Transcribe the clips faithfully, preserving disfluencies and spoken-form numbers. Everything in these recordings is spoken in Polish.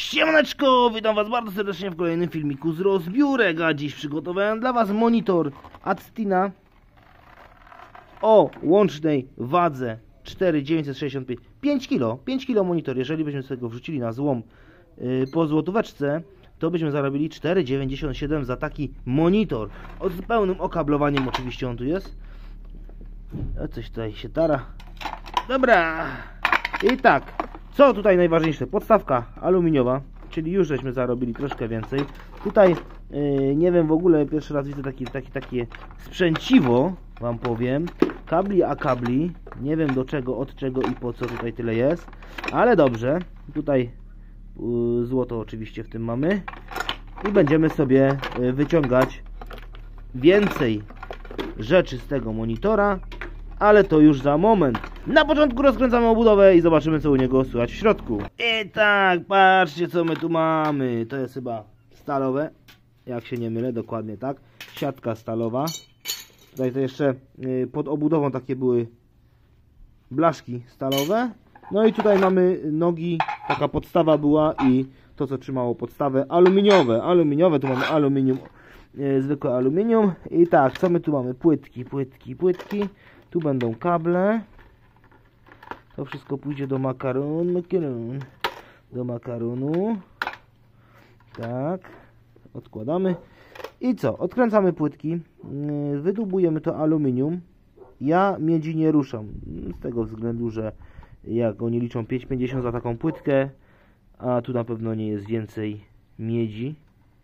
Siemaneczko, witam was bardzo serdecznie w kolejnym filmiku z rozbiórek, a dziś przygotowałem dla was monitor Adstina o łącznej wadze cztery tysiące dziewięćset sześćdziesiąt pięć, pięć kilo, pięć kilo monitor. Jeżeli byśmy sobie go wrzucili na złom yy, po złotóweczce, to byśmy zarobili cztery tysiące dziewięćdziesiąt siedem za taki monitor. O, z pełnym okablowaniem oczywiście on tu jest. O, coś tutaj się tara. Dobra. I tak, co tutaj najważniejsze? Podstawka aluminiowa, czyli już żeśmy zarobili troszkę więcej. Tutaj yy, nie wiem, w ogóle pierwszy raz widzę taki, taki, takie sprzęciwo, wam powiem. Kabli a kabli, nie wiem do czego, od czego i po co tutaj tyle jest, ale dobrze. Tutaj yy, złoto oczywiście w tym mamy i będziemy sobie yy, wyciągać więcej rzeczy z tego monitora, ale to już za moment. Na początku rozkręcamy obudowę i zobaczymy, co u niego słychać w środku. I tak, patrzcie, co my tu mamy. To jest chyba stalowe, jak się nie mylę, dokładnie tak. Siatka stalowa. Tutaj to jeszcze yy, pod obudową takie były blaszki stalowe. No i tutaj mamy nogi, taka podstawa była i to, co trzymało podstawę, aluminiowe. Aluminiowe, tu mamy aluminium, yy, zwykłe aluminium. I tak, co my tu mamy? Płytki, płytki, płytki. Tu będą kable. To wszystko pójdzie do makaronu. Makaron, do makaronu. Tak. Odkładamy. I co? Odkręcamy płytki. Wydłubujemy to aluminium. Ja miedzi nie ruszam. Z tego względu, że jak oni liczą pięć pięćdziesiąt za taką płytkę, a tu na pewno nie jest więcej miedzi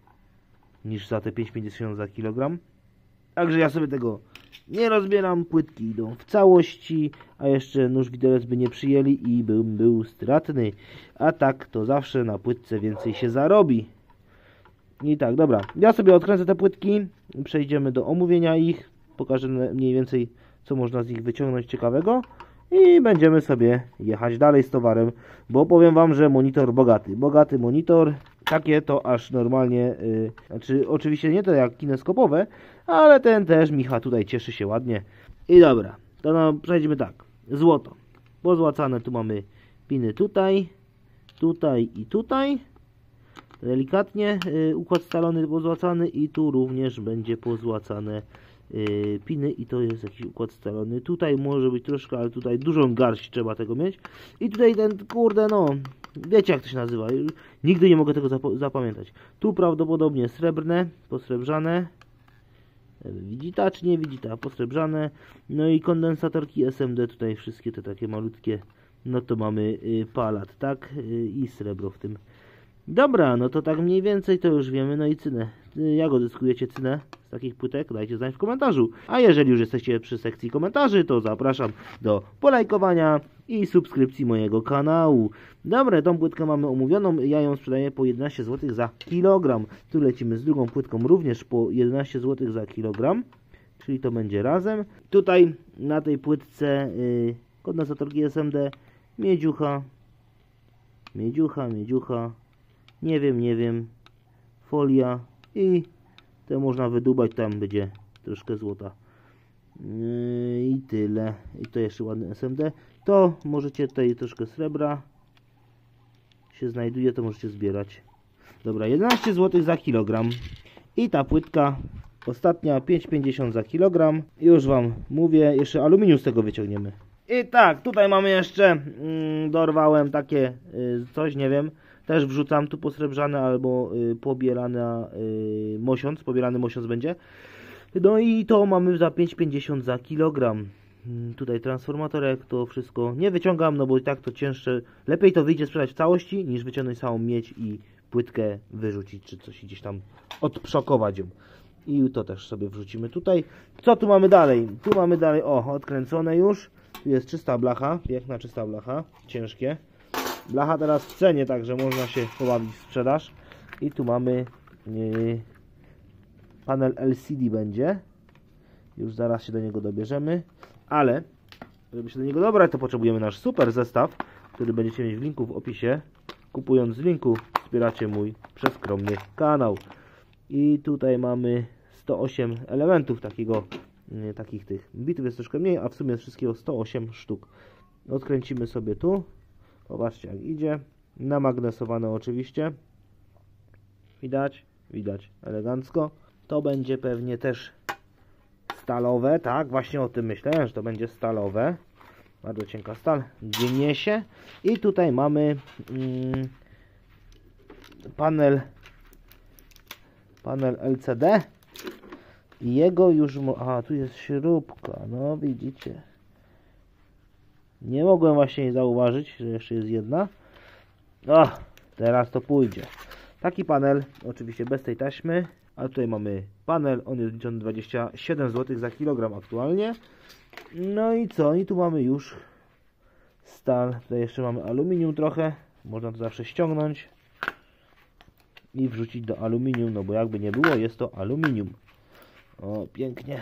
niż za te pięć pięćdziesiąt za kilogram. Także ja sobie tego nie rozbieram, płytki idą w całości, a jeszcze nóż widelec by nie przyjęli i bym był stratny. A tak to zawsze na płytce więcej się zarobi. I tak, dobra, ja sobie odkręcę te płytki, przejdziemy do omówienia ich, pokażę mniej więcej, co można z nich wyciągnąć ciekawego i będziemy sobie jechać dalej z towarem, bo powiem wam, że monitor bogaty, bogaty monitor. Takie to aż normalnie, yy, znaczy oczywiście nie to jak kineskopowe, ale ten też Micha tutaj cieszy się ładnie. I dobra, to no, przejdźmy tak. Złoto. Pozłacane tu mamy piny tutaj, tutaj i tutaj. Delikatnie yy, układ scalony pozłacany i tu również będzie pozłacane yy, piny i to jest jakiś układ scalony. Tutaj może być troszkę, ale tutaj dużą garść trzeba tego mieć. I tutaj ten, kurde no, wiecie jak to się nazywa. Nigdy nie mogę tego zap zapamiętać. Tu prawdopodobnie srebrne, posrebrzane. Widzita czy nie widzita, posrebrzane. No i kondensatorki S M D, tutaj wszystkie te takie malutkie. No to mamy y, palat, tak? Y, I srebro w tym. Dobra, no to tak mniej więcej to już wiemy. No i cynę. Jak odzyskujecie cynę z takich płytek? Dajcie znać w komentarzu. A jeżeli już jesteście przy sekcji komentarzy, to zapraszam do polajkowania i subskrypcji mojego kanału. Dobra, tą płytkę mamy omówioną. Ja ją sprzedaję po jedenaście złotych za kilogram. Tu lecimy z drugą płytką również po jedenaście złotych za kilogram. Czyli to będzie razem. Tutaj na tej płytce yy, kondensatorki S M D, miedziucha, miedziucha, miedziucha. Nie wiem, nie wiem. Folia i to można wydubać, tam będzie troszkę złota. Yy, I tyle. I to jeszcze ładny S M D. To możecie tutaj troszkę srebra się znajduje, to możecie zbierać. Dobra, jedenaście złotych za kilogram. I ta płytka ostatnia pięć pięćdziesiąt za kilogram. Już wam mówię, jeszcze aluminium z tego wyciągniemy. I tak, tutaj mamy jeszcze mm, dorwałem takie y, coś, nie wiem. Też wrzucam tu posrebrzane albo y, pobierany y, mosiąc, pobierany mosiąc będzie. No i to mamy za pięć pięćdziesiąt za kilogram. Y, tutaj transformatorek, to wszystko nie wyciągam, no bo i tak to cięższe. Lepiej to wyjdzie sprzedać w całości, niż wyciągnąć całą miedź i płytkę wyrzucić, czy coś gdzieś tam odprzokować ją. I to też sobie wrzucimy tutaj. Co tu mamy dalej? Tu mamy dalej, o, odkręcone już. Tu jest czysta blacha, piękna czysta blacha, ciężkie. Blacha teraz w cenie, także można się pobawić w sprzedaż. I tu mamy yy, panel L C D będzie. Już zaraz się do niego dobierzemy. Ale, żeby się do niego dobrać, to potrzebujemy nasz super zestaw, który będziecie mieć w linku w opisie. Kupując z linku wspieracie mój przeskromny kanał. I tutaj mamy sto osiem elementów takiego, yy, takich tych bitów jest troszkę mniej, a w sumie jest wszystkiego sto osiem sztuk. Odkręcimy sobie tu. Popatrzcie jak idzie. namagnesowane oczywiście. Widać? Widać elegancko. To będzie pewnie też stalowe, tak? Właśnie o tym myślałem, że to będzie stalowe. Bardzo cienka stal, gnie się. I tutaj mamy mm, panel panel L C D. I jego już... Aha, tu jest śrubka, no widzicie. Nie mogłem właśnie zauważyć, że jeszcze jest jedna. O, teraz to pójdzie. Taki panel, oczywiście bez tej taśmy. A tutaj mamy panel, on jest liczony dwadzieścia siedem złotych za kilogram aktualnie. No i co? I tu mamy już stal. Tutaj jeszcze mamy aluminium trochę. Można to zawsze ściągnąć i wrzucić do aluminium, no bo jakby nie było, jest to aluminium. O, pięknie.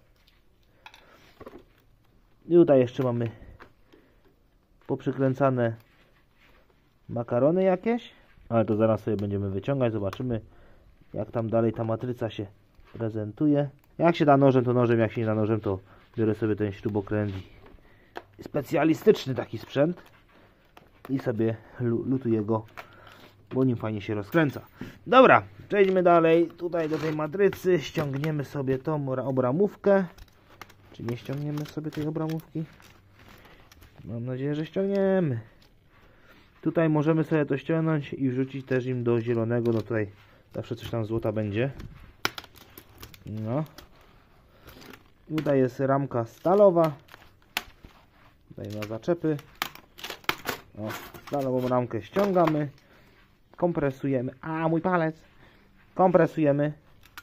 I tutaj jeszcze mamy poprzykręcane makarony jakieś. Ale to zaraz sobie będziemy wyciągać, zobaczymy jak tam dalej ta matryca się prezentuje. Jak się da nożem, to nożem, jak się nie da nożem, to biorę sobie ten śrubokręt. Specjalistyczny taki sprzęt i sobie lutuję go, bo nim fajnie się rozkręca. Dobra, przejdźmy dalej. Tutaj do tej matrycy ściągniemy sobie tą obramówkę. Czy nie ściągniemy sobie tej obramówki? Mam nadzieję, że ściągniemy. Tutaj możemy sobie to ściągnąć i wrzucić też im do zielonego. No tutaj zawsze coś tam złota będzie. No. Tutaj jest ramka stalowa. Tutaj na zaczepy. O, stalową ramkę ściągamy. Kompresujemy. A, mój palec. Kompresujemy.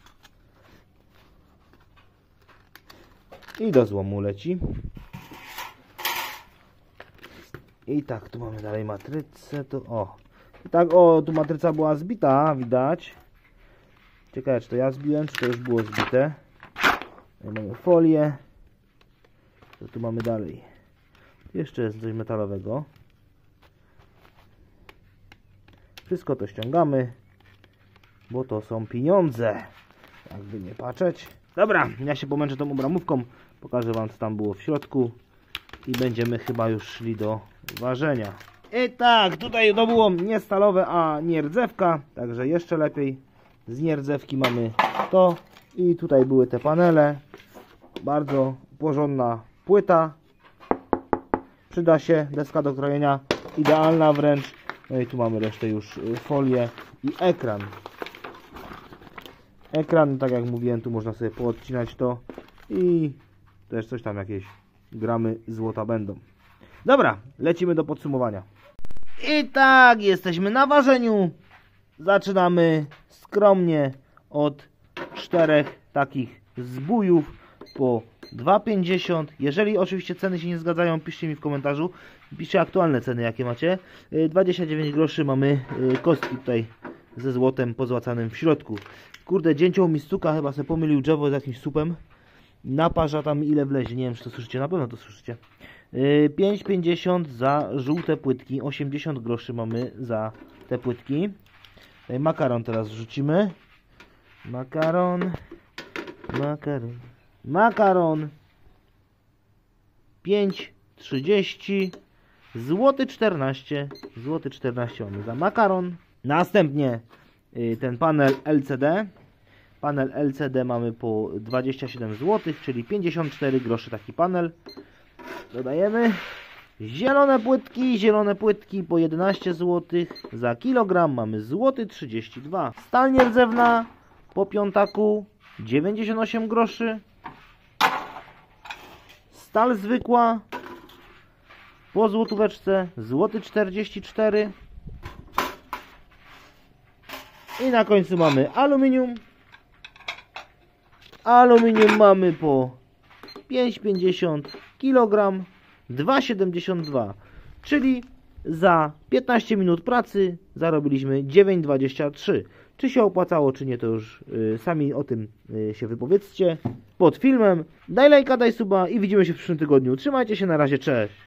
I do złomu leci. I tak, tu mamy dalej matrycę. Tu, o. I tak, o, tu matryca była zbita, widać. Ciekawe, czy to ja zbiłem, czy to już było zbite. Tutaj mamy folię. Co tu mamy dalej? Jeszcze jest coś metalowego. Wszystko to ściągamy, bo to są pieniądze. Jakby nie patrzeć. Dobra, ja się pomęczę tą obramówką. Pokażę wam, co tam było w środku. I będziemy chyba już szli do ważenia. I tak, tutaj to było nie stalowe, a nierdzewka. Także jeszcze lepiej. Z nierdzewki mamy to. I tutaj były te panele. Bardzo porządna płyta. Przyda się, deska do krojenia. Idealna wręcz. No i tu mamy resztę już folię i ekran. Ekran, tak jak mówiłem, tu można sobie poodcinać to. I też coś tam, jakieś gramy złota będą. Dobra, lecimy do podsumowania. I tak, jesteśmy na ważeniu. Zaczynamy skromnie od czterech takich zbójów po dwa pięćdziesiąt. Jeżeli oczywiście ceny się nie zgadzają, piszcie mi w komentarzu. Piszcie aktualne ceny, jakie macie. dwadzieścia dziewięć groszy mamy kostki tutaj ze złotem pozłacanym w środku. Kurde, dzięcioł mi stuka, chyba sobie pomylił drzewo z jakimś supem. Naparza tam ile wlezie, nie wiem czy to słyszycie, na pewno to słyszycie. pięć pięćdziesiąt za żółte płytki, osiemdziesiąt groszy mamy za te płytki. Tutaj makaron teraz wrzucimy. Makaron, makaron, makaron. pięć trzydzieści, złoty czternaście, złoty czternaście mamy za makaron. Następnie ten panel L C D. Panel L C D mamy po dwadzieścia siedem złotych, czyli pięćdziesiąt cztery groszy taki panel. Dodajemy zielone płytki, zielone płytki po jedenaście złotych za kilogram mamy złoty trzydzieści dwa. Stal nierdzewna po piątaku dziewięćdziesiąt osiem groszy. Stal zwykła po złotóweczce złoty czterdzieści cztery. I na końcu mamy aluminium. Aluminium mamy po pięć pięćdziesiąt kilogram, dwa siedemdziesiąt dwa, czyli za piętnaście minut pracy zarobiliśmy dziewięć dwadzieścia trzy. Czy się opłacało, czy nie, to już y, sami o tym y, się wypowiedzcie pod filmem. Daj lajka, daj suba i widzimy się w przyszłym tygodniu. Trzymajcie się, na razie, cześć!